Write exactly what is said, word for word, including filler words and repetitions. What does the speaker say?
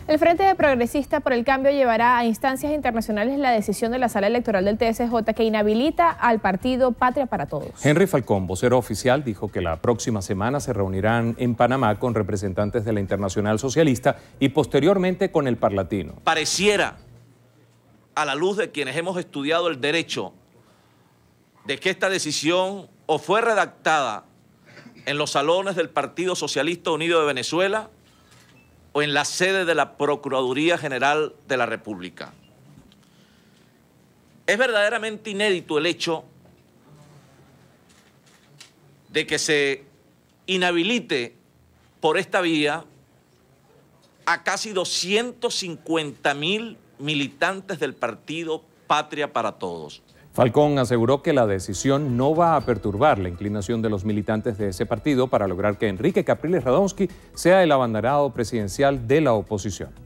El Frente Progresista por el Cambio llevará a instancias internacionales la decisión de la Sala Electoral del T S J que inhabilita al partido Patria para Todos. Henri Falcon, vocero oficial, dijo que la próxima semana se reunirán en Panamá con representantes de la Internacional Socialista y posteriormente con el Parlatino. Pareciera, a la luz de quienes hemos estudiado el derecho, de que esta decisión o fue redactada en los salones del Partido Socialista Unido de Venezuela o en la sede de la Procuraduría General de la República. Es verdaderamente inédito el hecho de que se inhabilite por esta vía a casi doscientos cincuenta mil militantes del partido Patria para Todos. Falcón aseguró que la decisión no va a perturbar la inclinación de los militantes de ese partido para lograr que Enrique Capriles Radonsky sea el abanderado presidencial de la oposición.